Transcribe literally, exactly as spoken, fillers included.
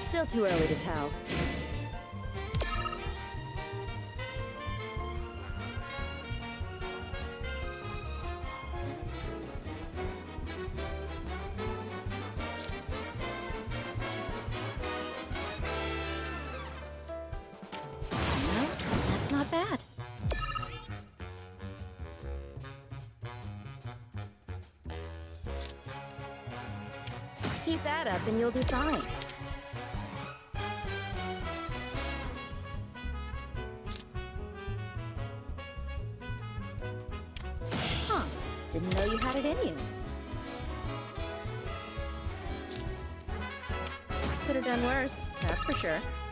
Still too early to tell. Well, that's not bad. Keep that up and you'll do fine. Huh. Didn't know you had it in you. Could have done worse, that's for sure.